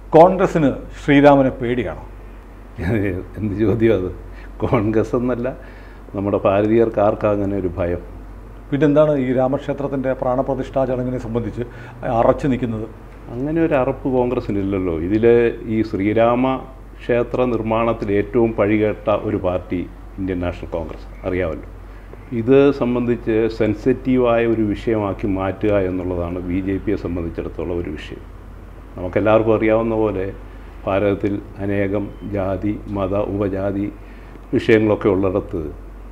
കോൺഗ്രസിന് ശ്രീരാമനെ പേടിയാണോ? എന്ത് ചോദ്യം അത്? കോൺഗ്രസ് എന്നല്ല, നമ്മുടെ ഭാരതീയർക്ക് ആർക്കാ അങ്ങനെ ഒരു ഭയം? പിന്നെന്താണ് ഈ രാമക്ഷേത്രത്തിൻ്റെ പ്രാണപ്രതിഷ്ഠാ ചടങ്ങിനെ സംബന്ധിച്ച് അറച്ചു നിൽക്കുന്നത്? അങ്ങനെ ഒരു അറപ്പ് കോൺഗ്രസ്സിനില്ലല്ലോ. ഇതിൽ ഈ ശ്രീരാമ ക്ഷേത്ര നിർമ്മാണത്തിൽ ഏറ്റവും പഴികേട്ട ഒരു പാർട്ടി ഇന്ത്യൻ നാഷണൽ കോൺഗ്രസ്, അറിയാമല്ലോ. ഇത് സംബന്ധിച്ച് സെൻസിറ്റീവായ ഒരു വിഷയമാക്കി മാറ്റുക എന്നുള്ളതാണ് BJPയെ സംബന്ധിച്ചിടത്തോളം ഒരു വിഷയം. നമുക്കെല്ലാവർക്കും അറിയാവുന്ന പോലെ ഭാരതത്തിൽ അനേകം ജാതി മത ഉപജാതി വിഷയങ്ങളൊക്കെ ഉള്ളിടത്ത്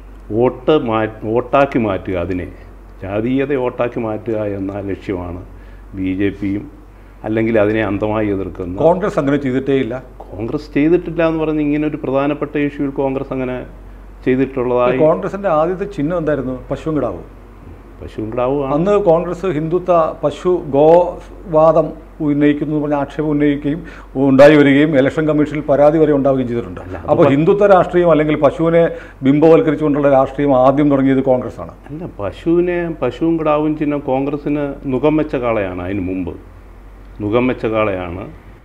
വോട്ടാക്കി മാറ്റുക, അതിനെ ജാതീയത വോട്ടാക്കി മാറ്റുക എന്ന ലക്ഷ്യമാണ് BJPയും അല്ലെങ്കിൽ അതിനെ അന്ധമായി എതിർക്കുന്നു. കോൺഗ്രസ് അങ്ങനെ ചെയ്തിട്ടേ ഇല്ല. കോൺഗ്രസ് ചെയ്തിട്ടില്ല എന്ന് പറഞ്ഞ് ഇങ്ങനെ ഒരു പ്രധാനപ്പെട്ട ഇഷ്യൂവിൽ കോൺഗ്രസ് അങ്ങനെ ചെയ്തിട്ടുള്ളതായി. കോൺഗ്രസിൻ്റെ ആദ്യത്തെ ചിഹ്നം എന്തായിരുന്നു? പശുവും കിടാവും. പശുവും കിടാവും. അന്ന് കോൺഗ്രസ് ഹിന്ദുത്വ പശു ഗോവാദം ഉന്നയിക്കുന്നു എന്ന് പറഞ്ഞ ആക്ഷേപം ഉന്നയിക്കുകയും ഉണ്ടായി വരികയും ഇലക്ഷൻ കമ്മീഷനിൽ പരാതി വരെ ഉണ്ടാവുകയും ചെയ്തിട്ടുണ്ട്. അപ്പോൾ ഹിന്ദുത്വ രാഷ്ട്രീയം അല്ലെങ്കിൽ പശുവിനെ ബിംബവൽക്കരിച്ചുകൊണ്ടുള്ള രാഷ്ട്രീയം ആദ്യം തുടങ്ങിയത് കോൺഗ്രസ് ആണ്. അല്ല, പശുവും കിടാവും ചിഹ്നം കോൺഗ്രസിന് നുകം വെച്ച കാളയാണ്. അതിന് മുമ്പ് നുകം വെച്ച കാളയാണ്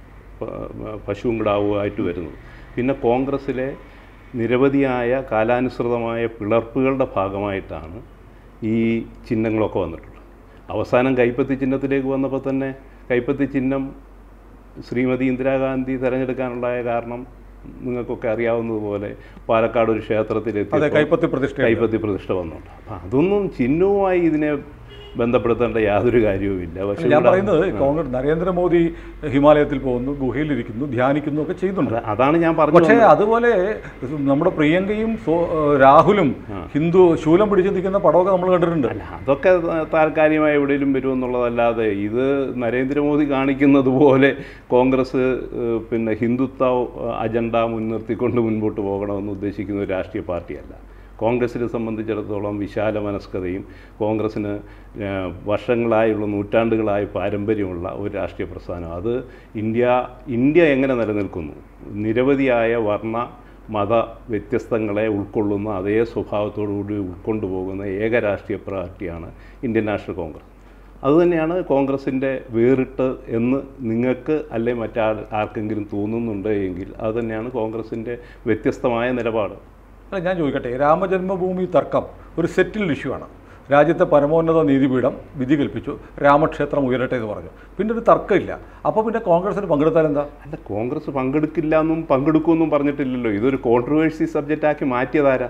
പശുവും കിടാവുമായിട്ട് വരുന്നത്. പിന്നെ കോൺഗ്രസ്സിലെ നിരവധിയായ കാലാനുസൃതമായ പിളർപ്പുകളുടെ ഭാഗമായിട്ടാണ് ഈ ചിഹ്നങ്ങളൊക്കെ വന്നിട്ടുള്ളത്. അവസാനം കൈപ്പത്തി ചിഹ്നത്തിലേക്ക് വന്നപ്പോൾ തന്നെ കൈപ്പത്തി ചിഹ്നം ശ്രീമതി ഇന്ദിരാഗാന്ധി തിരഞ്ഞെടുക്കാനുണ്ടായ കാരണം നിങ്ങൾക്കൊക്കെ അറിയാവുന്നതുപോലെ പാലക്കാട് ഒരു ക്ഷേത്രത്തിലെത്തി കൈപ്പത്തി പ്രതിഷ്ഠ വന്നുണ്ട്. അപ്പം അതൊന്നും ചിഹ്നവുമായി ഇതിനെ ബന്ധപ്പെടുത്തേണ്ട യാതൊരു കാര്യവുമില്ല. പക്ഷേ ഞാൻ പറയുന്നത് കോൺഗ്രസ് നരേന്ദ്രമോദി ഹിമാലയത്തിൽ പോകുന്നു, ഗുഹയിലിരിക്കുന്നു, ധ്യാനിക്കുന്നു ഒക്കെ ചെയ്യുന്നുണ്ട്. അതാണ് ഞാൻ പറഞ്ഞത്. പക്ഷേ അതുപോലെ നമ്മുടെ പ്രിയങ്കയും രാഹുലും ഹിന്ദു ശൂലം പിടിച്ച് നിൽക്കുന്ന പടമൊക്കെ നമ്മൾ കണ്ടിട്ടുണ്ട്. അല്ല, അതൊക്കെ താൽക്കാലികമായി എവിടെയെങ്കിലും വരുമെന്നുള്ളതല്ലാതെ ഇത് നരേന്ദ്രമോദി കാണിക്കുന്നത് പോലെ കോൺഗ്രസ് പിന്നെ ഹിന്ദുത്വ അജണ്ട മുൻനിർത്തിക്കൊണ്ട് മുൻപോട്ട് പോകണമെന്ന് ഉദ്ദേശിക്കുന്ന ഒരു രാഷ്ട്രീയ പാർട്ടിയല്ല. കോൺഗ്രസിനെ സംബന്ധിച്ചിടത്തോളം വിശാല മനസ്കതയും കോൺഗ്രസ്സിന് വർഷങ്ങളായുള്ള നൂറ്റാണ്ടുകളായി പാരമ്പര്യമുള്ള ഒരു രാഷ്ട്രീയ പ്രസ്ഥാനം. അത് ഇന്ത്യ എങ്ങനെ നിലനിൽക്കുന്നു, നിരവധിയായ വർണ്ണ മത വ്യത്യസ്തങ്ങളെ ഉൾക്കൊള്ളുന്ന അതേ സ്വഭാവത്തോടുകൂടി ഉൾക്കൊണ്ടുപോകുന്ന ഏക രാഷ്ട്രീയ പാർട്ടിയാണ് ഇന്ത്യൻ നാഷണൽ കോൺഗ്രസ്. അതുതന്നെയാണ് കോൺഗ്രസിൻ്റെ വേറിട്ട് എന്ന് നിങ്ങൾക്ക് അല്ലെ ആർക്കെങ്കിലും തോന്നുന്നുണ്ട് എങ്കിൽ അതുതന്നെയാണ് കോൺഗ്രസിൻ്റെ വ്യത്യസ്തമായ നിലപാട്. ഞാൻ ചോദിക്കട്ടെ, രാമജന്മഭൂമി തർക്കം ഒരു സെറ്റിൽഡ് ഇഷ്യൂ ആണ്. രാജ്യത്തെ പരമോന്നത നീതിപീഠം വിധി കൽപ്പിച്ചു, രാമക്ഷേത്രം ഉയരട്ടെ എന്ന് പറഞ്ഞു. പിന്നെ ഒരു തർക്കമില്ല. അപ്പോൾ പിന്നെ കോൺഗ്രസിന് പങ്കെടുത്താൽ എന്താ? അല്ല, കോൺഗ്രസ് പങ്കെടുക്കില്ല എന്നും പങ്കെടുക്കുമെന്നും പറഞ്ഞിട്ടില്ലല്ലോ. ഇതൊരു കോൺട്രവേഴ്സി സബ്ജക്റ്റാക്കി മാറ്റിയതാരാ?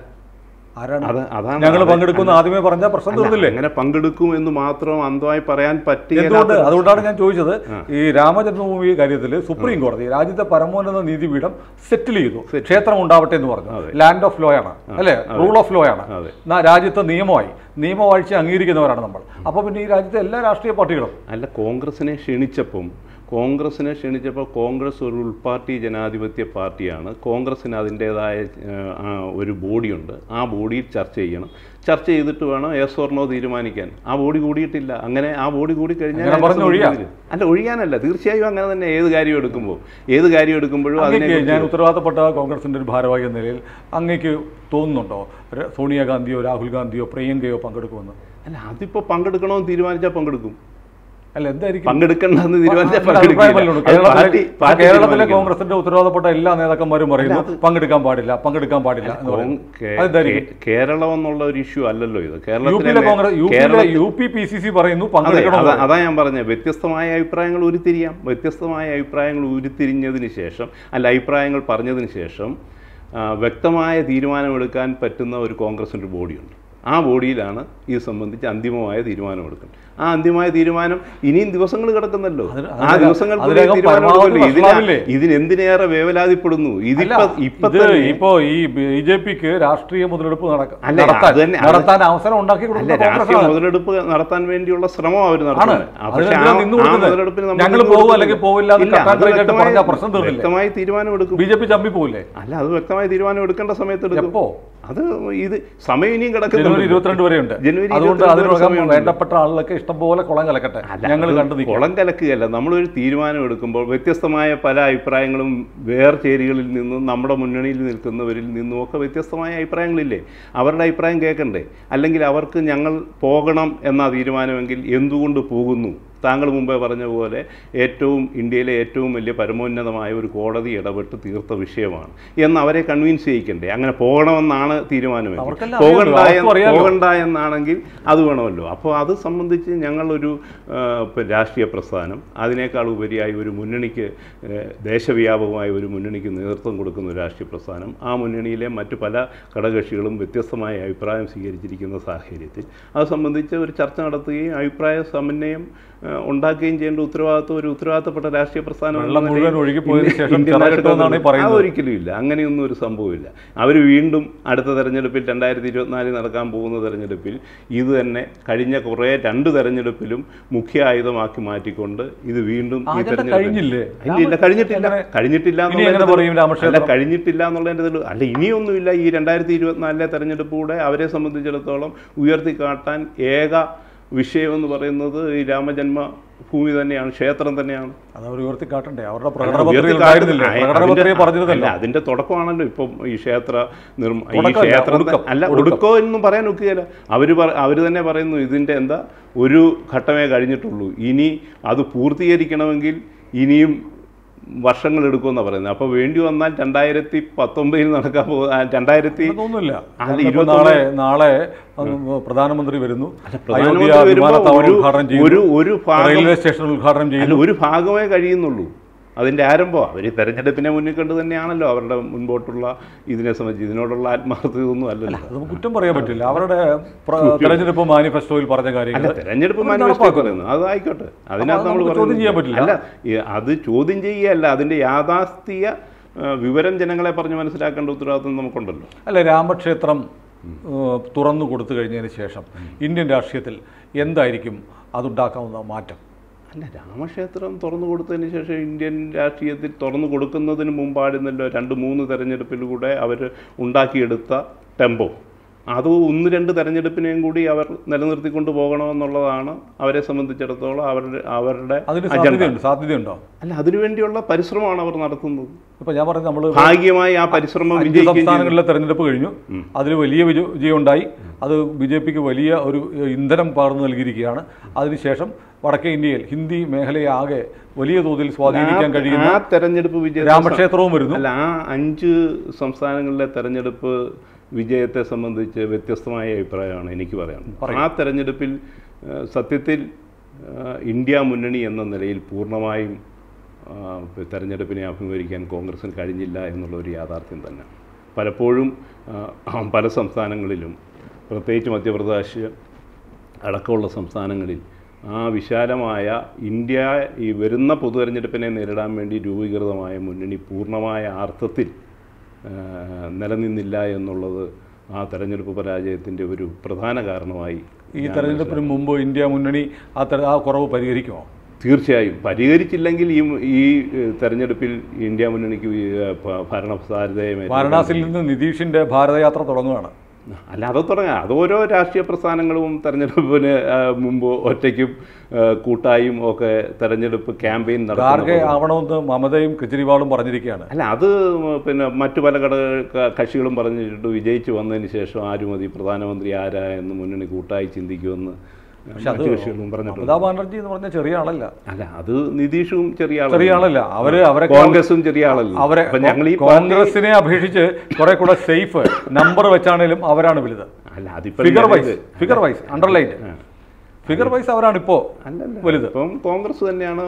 ഞങ്ങൾ പങ്കെടുക്കുന്ന ആദ്യമേ പറഞ്ഞാൽ പ്രശ്നം തീർന്നില്ലേ? അങ്ങനെ പങ്കെടുക്കും എന്ന് മാത്രം അന്ധമായി പറയാൻ പറ്റില്ല. അതുകൊണ്ടാണ് ഞാൻ ചോദിച്ചത്. ഈ രാമജന്മഭൂമി കാര്യത്തിൽ സുപ്രീം കോടതി രാജ്യത്തെ പരമോന്നത നീതിപീഠം സെറ്റിൽ ചെയ്തു, ക്ഷേത്രം ഉണ്ടാവട്ടെ എന്ന് പറഞ്ഞു. ലാൻഡ് ഓഫ് ലോ ആണ്, അല്ലെ? റൂൾ ഓഫ് ലോ ആണ്. രാജ്യത്തെ നിയമവാഴ്ച അംഗീകരിക്കുന്നവരാണ് നമ്മൾ. അപ്പൊ പിന്നെ ഈ രാജ്യത്തെ എല്ലാ രാഷ്ട്രീയ പാർട്ടികളും അല്ല, കോൺഗ്രസിനെ ക്ഷണിച്ചപ്പോൾ കോൺഗ്രസ് ഒരു ഉൾപാർട്ടി ജനാധിപത്യ പാർട്ടിയാണ്. കോൺഗ്രസിന് അതിൻ്റേതായ ഒരു ബോഡിയുണ്ട്. ആ ബോഡിയിൽ ചർച്ച ചെയ്യണം. ചർച്ച ചെയ്തിട്ട് വേണം യെസ് ഓർ നോ തീരുമാനിക്കാൻ. ആ ബോഡി കൂടിയിട്ടില്ല. അങ്ങനെ ആ ബോഡി കൂടി കഴിഞ്ഞാൽ അല്ല, ഒഴിയാനല്ല, തീർച്ചയായും അങ്ങനെ തന്നെ. ഏത് കാര്യം എടുക്കുമ്പോഴും അതിനെ ഞാൻ ഉത്തരവാദിത്തപ്പെട്ട കോൺഗ്രസിൻ്റെ ഒരു ഭാരവാഹി എന്ന നിലയിൽ അങ്ങേക്ക് തോന്നുന്നുണ്ടോ സോണിയാഗാന്ധിയോ രാഹുൽ ഗാന്ധിയോ പ്രിയങ്കയോ പങ്കെടുക്കുമെന്ന്? അല്ല, അതിപ്പോൾ പങ്കെടുക്കണമെന്ന് തീരുമാനിച്ചാൽ പങ്കെടുക്കും. അല്ല, എന്തായിരിക്കും പങ്കെടുക്കണ്ടെന്ന് കേരളത്തിലെ കോൺഗ്രസിന്റെ ഉത്തരവാദപ്പെട്ട എല്ലാ നേതാക്കന്മാരും പറയുന്നു പങ്കെടുക്കാൻ പാടില്ല. കേരളം എന്നുള്ള ഒരു ഇഷ്യൂ അല്ലല്ലോ ഇത്. UPPCC പറയുന്നു പങ്കെടുക്കണം. അതാ ഞാൻ പറഞ്ഞത്, വ്യത്യസ്തമായ അഭിപ്രായങ്ങൾ ഉരുത്തിരിഞ്ഞതിന് ശേഷം, അല്ല, അഭിപ്രായങ്ങൾ പറഞ്ഞതിന് ശേഷം വ്യക്തമായ തീരുമാനമെടുക്കാൻ പറ്റുന്ന ഒരു കോൺഗ്രസിൻ്റെ ബോഡിയുണ്ട്. ആ ബോഡിയിലാണ് ഇത് സംബന്ധിച്ച് അന്തിമമായ തീരുമാനം എടുക്കുന്നത്. ആ അന്തിമമായ തീരുമാനം ഇനിയും ദിവസങ്ങൾ കിടക്കുന്നല്ലോ. ആ ദിവസങ്ങൾ ഇതിനെന്തിനേറെ വേവലാതിപ്പെടുന്നു. ഇപ്പോ ഈ BJPക്ക് രാഷ്ട്രീയ മുതലെടുപ്പ് നടത്താൻ അവസരം ഉണ്ടാക്കി കൊടുക്കുന്ന രാഷ്ട്രീയ മുതലെടുപ്പ് നടത്താൻ വേണ്ടിയുള്ള ശ്രമം അവർ നടത്തുന്നത്. വ്യക്തമായി തീരുമാനം എടുക്കും. BJP ചമ്പി പോകില്ലേ? അല്ല, അത് വ്യക്തമായ തീരുമാനം എടുക്കേണ്ട സമയത്ത് എടുക്കും. അത് ഇത് സമയം ഇനിയും കിടക്കുന്നു. ജനുവരി 22 വരെയുണ്ട്. അതുകൊണ്ട് അതിനോടകം വേണ്ടപ്പെട്ട ആളുകളൊക്കെ ഇഷ്ടംപോലെ കുളം കലക്കട്ടെ. ഞങ്ങൾ കുളം കലക്കുകയല്ല, നമ്മളൊരു തീരുമാനം എടുക്കുമ്പോൾ വ്യത്യസ്തമായ പല അഭിപ്രായങ്ങളും വേർചേരികളിൽ നിന്നും നമ്മുടെ മുന്നണിയിൽ നിൽക്കുന്നവരിൽ നിന്നുമൊക്കെ വ്യത്യസ്തമായ അഭിപ്രായങ്ങളില്ലേ? അവരുടെ അഭിപ്രായം കേൾക്കണ്ടേ? അല്ലെങ്കിൽ അവർക്ക് ഞങ്ങൾ പോകണം എന്ന തീരുമാനമെങ്കിൽ എന്തുകൊണ്ട് പോകുന്നു താങ്കൾ മുമ്പേ പറഞ്ഞ പോലെ ഇന്ത്യയിലെ ഏറ്റവും വലിയ പരമോന്നതമായ ഒരു കോടതി ഇടപെട്ട് തീർത്ത വിഷയമാണ് എന്ന് അവരെ കൺവിൻസ് ചെയ്യിക്കണ്ടേ? അങ്ങനെ പോകണമെന്നാണ് തീരുമാനമെങ്കിൽ, പോകണ്ട എന്നാണെങ്കിൽ അത് വേണമല്ലോ. അപ്പോൾ അത് സംബന്ധിച്ച് ഞങ്ങളൊരു രാഷ്ട്രീയ പ്രസ്ഥാനം, അതിനേക്കാൾ ഉപരിയായി ഒരു മുന്നണിക്ക്, ദേശവ്യാപകമായ ഒരു മുന്നണിക്ക് നേതൃത്വം കൊടുക്കുന്ന ഒരു രാഷ്ട്രീയ പ്രസ്ഥാനം, ആ മുന്നണിയിലെ മറ്റു പല ഘടകകക്ഷികളും വ്യത്യസ്തമായ അഭിപ്രായം സ്വീകരിച്ചിരിക്കുന്ന സാഹചര്യത്തിൽ അത് സംബന്ധിച്ച് ഒരു ചർച്ച നടത്തുകയും അഭിപ്രായ സമന്വയം ഉണ്ടാക്കുകയും ചെയ്യേണ്ട ഉത്തരവാദിത്തപ്പെട്ട രാഷ്ട്രീയ പ്രസ്ഥാനം ഒരിക്കലും ഇല്ല. അങ്ങനെയൊന്നും ഒരു സംഭവമില്ല. അവർ വീണ്ടും അടുത്ത തെരഞ്ഞെടുപ്പിൽ 2024 നടക്കാൻ പോകുന്ന തെരഞ്ഞെടുപ്പിൽ ഇത് തന്നെ കഴിഞ്ഞ രണ്ട് തെരഞ്ഞെടുപ്പിലും മുഖ്യ ആയുധമാക്കി മാറ്റിക്കൊണ്ട് ഇത് വീണ്ടും ഈ തെരഞ്ഞെടുപ്പ് കഴിഞ്ഞിട്ടില്ല എന്നുള്ളതിൻ്റെ അല്ല, ഇനിയൊന്നുമില്ല. ഈ 2024 തെരഞ്ഞെടുപ്പിലൂടെ അവരെ സംബന്ധിച്ചിടത്തോളം ഉയർത്തിക്കാട്ടാൻ ഏക വിഷയമെന്ന് പറയുന്നത് ഈ രാമജന്മ ഭൂമി തന്നെയാണ്, ക്ഷേത്രം തന്നെയാണ്. അതിന്റെ തുടക്കമാണല്ലോ ഇപ്പം ഈ അല്ല, ഒടുക്കോ എന്നും പറയാൻ ഒക്കുകയില്ല. അവര് തന്നെ പറയുന്നു ഇതിന്റെ ഒരു ഘട്ടമേ കഴിഞ്ഞിട്ടുള്ളൂ, ഇനി അത് പൂർത്തീകരിക്കണമെങ്കിൽ ഇനിയും വർഷങ്ങളെടുക്കുമെന്നാണ് പറയുന്നത്. അപ്പോൾ വേണ്ടി വന്നാൽ 2019 നടക്കാൻ നാളെ പ്രധാനമന്ത്രി വരുന്നു, റെയിൽവേ സ്റ്റേഷൻ ഉദ്ഘാടനം ചെയ്യുന്നു. ഒരു ഭാഗമേ കഴിയുന്നുള്ളൂ അതിൻ്റെ ആരംഭം. അവർ തെരഞ്ഞെടുപ്പിനെ മുന്നിൽ കണ്ട് തന്നെയാണല്ലോ അവരുടെ മുൻപോട്ടുള്ള ഇതിനെ സംബന്ധിച്ച്. ഇതിനോടുള്ള ആത്മാർത്ഥതയൊന്നും അല്ലല്ലോ, അത് കുറ്റം പറയാൻ പറ്റില്ല. അവരുടെ തെരഞ്ഞെടുപ്പ് മാനിഫെസ്റ്റോയിൽ പറഞ്ഞ കാര്യങ്ങൾ, തെരഞ്ഞെടുപ്പ് മാനിഫെസ്റ്റോ പറയുന്നു, അതായിക്കോട്ടെ, അതിനകത്ത് നമ്മൾ ചോദ്യം ചെയ്യാൻ പറ്റില്ല. അല്ല, അത് ചോദ്യം ചെയ്യുകയല്ല, അതിൻ്റെ യാഥാസ്ഥിക വിവരം ജനങ്ങളെ പറഞ്ഞ് മനസ്സിലാക്കേണ്ട ഉത്തരവാദിത്വം നമുക്കുണ്ടല്ലോ. അല്ല, രാമക്ഷേത്രം തുറന്നു കൊടുത്തു കഴിഞ്ഞതിന് ശേഷം ഇന്ത്യൻ രാഷ്ട്രീയത്തിൽ എന്തായിരിക്കും അതുണ്ടാക്കാവുന്ന മാറ്റം? അല്ല, രാമക്ഷേത്രം തുറന്നു കൊടുത്തതിന് ശേഷം ഇന്ത്യൻ രാഷ്ട്രീയത്തിൽ തുറന്നു കൊടുക്കുന്നതിന് മുമ്പായിരുന്നല്ലോ 2-3 തെരഞ്ഞെടുപ്പിലൂടെ അവർ ഉണ്ടാക്കിയെടുത്ത ടെമ്പോ. അത് 1-2 തെരഞ്ഞെടുപ്പിനെയും കൂടി അവർ നിലനിർത്തിക്കൊണ്ട് പോകണമെന്നുള്ളതാണ് അവരെ സംബന്ധിച്ചിടത്തോളം അവരുടെ സാധ്യതയുണ്ടോ? അല്ല, അതിനുവേണ്ടിയുള്ള പരിശ്രമമാണ് അവർ നടത്തുന്നത്. ഇപ്പം ഞാൻ പറഞ്ഞു, നമ്മൾ ഭാഗ്യമായി ആ പരിശ്രമം സംസ്ഥാനങ്ങളിലെ തെരഞ്ഞെടുപ്പ് കഴിഞ്ഞു, അതിൽ വലിയ വിജയം ഉണ്ടായി. അത് BJPക്ക് വലിയ ഒരു ഇന്ധനം പകർന്നു നൽകിയിരിക്കുകയാണ്. അതിനുശേഷം വടക്കേ ഇന്ത്യയിൽ ഹിന്ദി മേഖലയെ ആകെ വലിയ തോതിൽ സ്വാധീനിക്കാൻ കഴിയുന്ന തെരഞ്ഞെടുപ്പ് വിജയം രാമക്ഷേത്രവും വരുന്നു. അല്ല, ആ 5 സംസ്ഥാനങ്ങളിലെ തെരഞ്ഞെടുപ്പ് വിജയത്തെ സംബന്ധിച്ച് വ്യത്യസ്തമായ അഭിപ്രായമാണ് എനിക്ക് പറയാനുള്ളത്. ആ തെരഞ്ഞെടുപ്പിൽ സത്യത്തിൽ ഇന്ത്യ മുന്നണി എന്ന നിലയിൽ പൂർണ്ണമായും തെരഞ്ഞെടുപ്പിനെ അഭിമുഖീകരിക്കാൻ കോൺഗ്രസിന് കഴിഞ്ഞില്ല എന്നുള്ളൊരു യാഥാർത്ഥ്യം തന്നെ. പലപ്പോഴും പല സംസ്ഥാനങ്ങളിലും, പ്രത്യേകിച്ച് മധ്യപ്രദേശ് അടക്കമുള്ള സംസ്ഥാനങ്ങളിൽ ആ വിശാലമായ ഈ വരുന്ന പൊതു തെരഞ്ഞെടുപ്പിനെ നേരിടാൻ വേണ്ടി രൂപീകൃതമായ മുന്നണി പൂർണ്ണമായ അർത്ഥത്തിൽ നിലനിന്നില്ല എന്നുള്ളത് ആ തെരഞ്ഞെടുപ്പ് പരാജയത്തിൻ്റെ ഒരു പ്രധാന കാരണമായി. ഈ തെരഞ്ഞെടുപ്പിന് മുമ്പ് ഇന്ത്യ മുന്നണി ആ കുറവ് പരിഹരിക്കുമോ? തീർച്ചയായും പരിഹരിച്ചില്ലെങ്കിൽ ഈ തെരഞ്ഞെടുപ്പിൽ ഇന്ത്യ മുന്നണിക്ക് ഭരണസാരഥ്യം. വാരണാസിയിൽ നിന്ന് നിതീഷിൻ്റെ ഭാരതയാത്ര തുടങ്ങുകയാണ്. അല്ല, അത് തുടങ്ങാം. അത് ഓരോ രാഷ്ട്രീയ പ്രസ്ഥാനങ്ങളും തെരഞ്ഞെടുപ്പിന് മുമ്പ് ഒറ്റയ്ക്കും കൂട്ടായും ഒക്കെ തെരഞ്ഞെടുപ്പ് ക്യാമ്പയിൻ നടത്തുക ആവണമെന്ന് മമതയും കെജ്രിവാളും പറഞ്ഞിരിക്കുകയാണ്. അല്ല, അത് മറ്റു പല കക്ഷികളും പറഞ്ഞിട്ട് വിജയിച്ചു വന്നതിന് ശേഷം ആര് മതി, പ്രധാനമന്ത്രി ആരാ എന്ന് മുന്നണി കൂട്ടായി ചിന്തിക്കുമെന്ന് മമതാ ബാനർജി എന്ന് പറഞ്ഞ ചെറിയ ആളല്ല. അല്ല, അത് നിതീഷും ചെറിയ ആളല്ല. അവരെ കോൺഗ്രസും ചെറിയ ആളല്ല. ഞങ്ങൾ ഈ കോൺഗ്രസിനെ അപേക്ഷിച്ച് കുറെ കൂടെ സേഫ് നമ്പർ വെച്ചാണേലും അവരാണ് വലുത്. അല്ല, figure wise underlined figure wise അവരാണ് ഇപ്പോ വലുത്. ഇപ്പം കോൺഗ്രസ് തന്നെയാണ്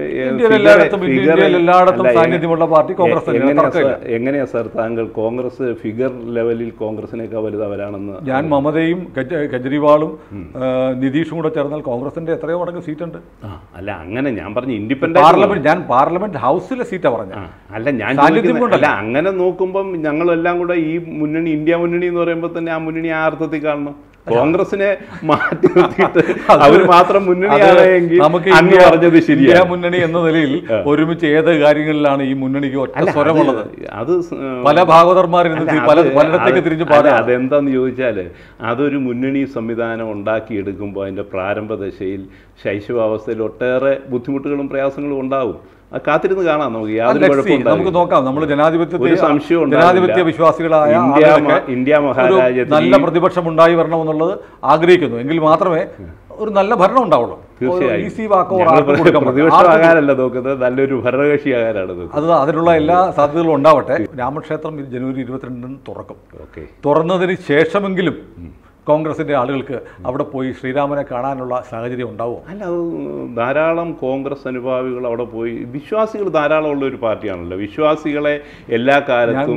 എല്ലായിടത്തും സാന്നിധ്യമുള്ള പാർട്ടി കോൺഗ്രസ് തന്നെയാണ്. എങ്ങനെയാ സാർ താങ്കൾ കോൺഗ്രസ് ഫിഗർ ലെവലിൽ കോൺഗ്രസിനേക്കാൾ വലുത് അവരാണെന്ന്? ഞാൻ മമതയും കെജ്രിവാളും നിതീഷും കൂടെ ചേർന്നാൽ കോൺഗ്രസിന്റെ എത്രയോ മടങ്ങ് സീറ്റുണ്ട്. അല്ല, അങ്ങനെ ഞാൻ പറഞ്ഞു ഇൻഡിപെൻഡന്റ്. ഞാൻ പാർലമെന്റ് ഹൗസിലെ സീറ്റാ പറഞ്ഞ. അല്ല, ഞാൻ അല്ല, അങ്ങനെ നോക്കുമ്പം ഞങ്ങളെല്ലാം കൂടെ ഈ മുന്നണി, ഇന്ത്യ മുന്നണി എന്ന് പറയുമ്പോൾ തന്നെ ആ മുന്നണി ആ അർത്ഥത്തിൽ കാണണം. കോൺഗ്രസിനെ മാറ്റി നിർത്തിയിട്ട് അവർ മാത്രം മുന്നണിയാണെങ്കിൽ നമുക്ക് പറഞ്ഞത് ശരിയാ. മുന്നണി എന്ന നിലയിൽ ഒരുമിച്ച് ഏത് കാര്യങ്ങളിലാണ് ഈ മുന്നണിക്ക് ഒറ്റ സ്വരമുള്ളത്? അത് പല ഭാഗവതർമാരും പലയിടത്തേക്ക് തിരിഞ്ഞു പാടുക. അതെന്താന്ന് ചോദിച്ചാല് അതൊരു മുന്നണി സംവിധാനം ഉണ്ടാക്കിയെടുക്കുമ്പോൾ അതിന്റെ പ്രാരംഭ ദശയിൽ ശൈശവാവസ്ഥയിൽ ഒട്ടേറെ ബുദ്ധിമുട്ടുകളും പ്രയാസങ്ങളും ഉണ്ടാവും. കാത്തിരുന്ന് കാണാം. നമുക്ക് യാതൊരു കുഴപ്പമില്ല. നമുക്ക് നോക്കാം. നമ്മൾ ജനാധിപത്യ വിശ്വാസികളായ ഇന്ത്യ മഹാരാജ്യത്തിൽ നല്ല പ്രതിപക്ഷം ഉണ്ടായി വരണമെന്നുള്ളത് ആഗ്രഹിക്കുന്നു. എങ്കിൽ മാത്രമേ ഒരു നല്ല ഭരണം ഉണ്ടാവുള്ളൂ. തീർച്ചയായും ഈസി വാക്കോ പ്രതിപക്ഷമാകാനല്ല നോക്കുന്നത്, നല്ലൊരു ഭരണകക്ഷിയാകാനാണ് നോക്കുന്നത്. അതിനുള്ള എല്ലാ സാധ്യതകളും ഉണ്ടാവട്ടെ. രാമക്ഷേത്രം ജനുവരി 22 തുറക്കും. തുറന്നതിന് ശേഷമെങ്കിലും കോൺഗ്രസിന്റെ ആളുകൾക്ക് അവിടെ പോയി ശ്രീരാമനെ കാണാനുള്ള സാഹചര്യം ഉണ്ടാവും. അല്ല, അത് ധാരാളം കോൺഗ്രസ് അനുഭാവികൾ അവിടെ പോയി, വിശ്വാസികൾ ധാരാളം ഉള്ള ഒരു പാർട്ടിയാണല്ലോ. വിശ്വാസികളെ എല്ലാ കാലത്തും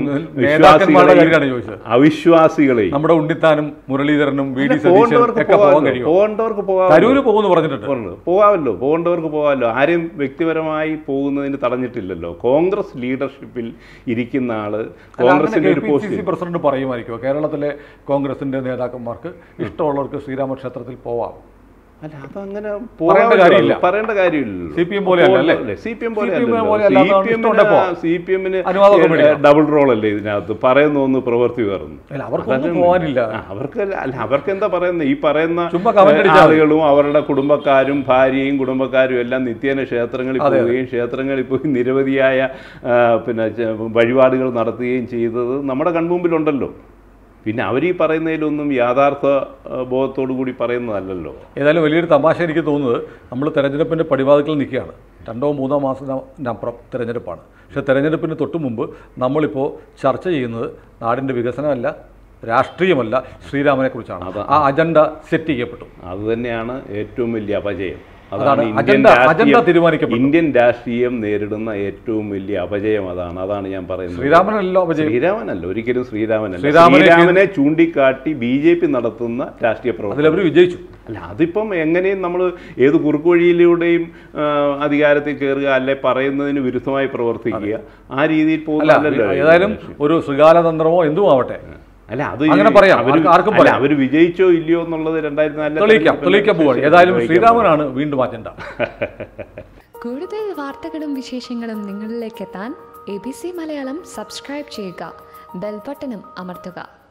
അവിശ്വാസികളെ നമ്മുടെ ഉണ്ണിത്താനും മുരളീധരനും പോകേണ്ടവർക്ക് പോകാമല്ലോ. ആരെയും വ്യക്തിപരമായി പോകുന്നതിന് തടഞ്ഞിട്ടില്ലല്ലോ. കോൺഗ്രസ് ലീഡർഷിപ്പിൽ ഇരിക്കുന്ന ആള് കോൺഗ്രസിന്റെ ഒരു പോസ്റ്റ് പ്രസിഡന്റ് പറയുമായിരിക്കും, കേരളത്തിലെ കോൺഗ്രസിന്റെ നേതാക്കന്മാർ ഇഷ്ടമുള്ളവർക്ക് ശ്രീരാമക്ഷേത്രത്തിൽ പോവാം. അല്ല, അതങ്ങനെ പറയേണ്ട കാര്യമില്ലല്ലോ. CPM-ന് ഡബിൾ റോൾ അല്ലേ ഇതിനകത്ത്, പറയുന്ന ഒന്ന് പ്രവൃത്തി വേറുന്നു. അവർക്ക് എന്താ പറയുന്നത്, ഈ പറയുന്ന ആളുകളും അവരുടെ കുടുംബക്കാരും ഭാര്യയും കുടുംബക്കാരും എല്ലാം നിത്യേന ക്ഷേത്രങ്ങളിൽ പോവുകയും ക്ഷേത്രങ്ങളിൽ പോയി നിരവധിയായ വഴിപാടുകൾ നടത്തുകയും ചെയ്തത് നമ്മുടെ കൺമുമ്പിലുണ്ടല്ലോ. പിന്നെ അവർ ഈ പറയുന്നതിലൊന്നും യാഥാർത്ഥ ബോധത്തോടു കൂടി പറയുന്നതല്ലല്ലോ. ഏതായാലും വലിയൊരു തമാശ എനിക്ക് തോന്നുന്നത്, നമ്മൾ തെരഞ്ഞെടുപ്പിൻ്റെ പടിവാതിക്കൽ നിൽക്കുകയാണ്. 2-3 മാസത്തിനപ്പുറം തെരഞ്ഞെടുപ്പാണ്. പക്ഷേ തെരഞ്ഞെടുപ്പിന് തൊട്ട് മുമ്പ് നമ്മളിപ്പോൾ ചർച്ച ചെയ്യുന്നത് നാടിൻ്റെ വികസനമല്ല, രാഷ്ട്രീയമല്ല, ശ്രീരാമനെക്കുറിച്ചാണ്. ആ അജണ്ട സെറ്റ് ചെയ്യപ്പെട്ടു. അതുതന്നെയാണ് ഏറ്റവും വലിയ അപജയം. അതാണ് ഇന്ത്യൻ രാഷ്ട്രീയം നേരിടുന്ന ഏറ്റവും വലിയ അപജയം. അതാണ് ഞാൻ പറയുന്നത്. ശ്രീരാമനല്ല, ഒരിക്കലും ശ്രീരാമനെ ചൂണ്ടിക്കാട്ടി BJP നടത്തുന്ന രാഷ്ട്രീയ പ്രവർത്തനം അവർ വിജയിച്ചു. അല്ല, അതിപ്പം എങ്ങനെയും നമ്മൾ ഏത് കുറുക്കുവഴിയിലൂടെയും അധികാരത്തിൽ കയറുക, അല്ലെ പറയുന്നതിന് വിരുദ്ധമായി പ്രവർത്തിക്കുക, ആ രീതിയിൽ പോകുന്നില്ലല്ലോ. ഏതായാലും ഒരു ശൃഗാലതന്ത്രമോ എന്തും ആവട്ടെ, അല്ല അത് അങ്ങനെ പറയാം. അവർ വിജയിച്ചോ ഇല്ലയോ എന്നുള്ളത് 2004 തെളിയിക്കാൻ പോവാണ്. ഏതായാലും ശ്രീരാമനാണ് വീണ്ടും അജണ്ട. കൂടുതൽ വാർത്തകളും വിശേഷങ്ങളും നിങ്ങളിലേക്ക് എത്താൻ ABC മലയാളം സബ്സ്ക്രൈബ് ചെയ്യുക, ബെൽ ബട്ടണും അമർത്തുക.